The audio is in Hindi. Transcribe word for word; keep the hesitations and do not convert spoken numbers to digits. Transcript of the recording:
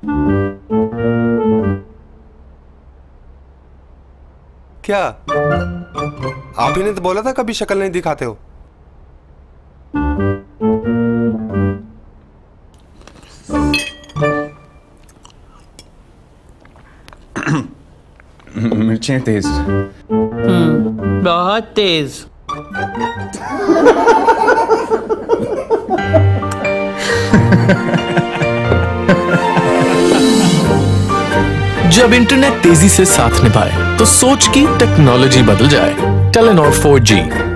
क्या आप ही ने तो बोला था कभी शक्ल नहीं दिखाते हो। मिर्चें तेज। हम्म, बहुत तेज। जब इंटरनेट तेजी से साथ निभाए तो सोच की टेक्नोलॉजी बदल जाए। टेलीनॉर फोर जी।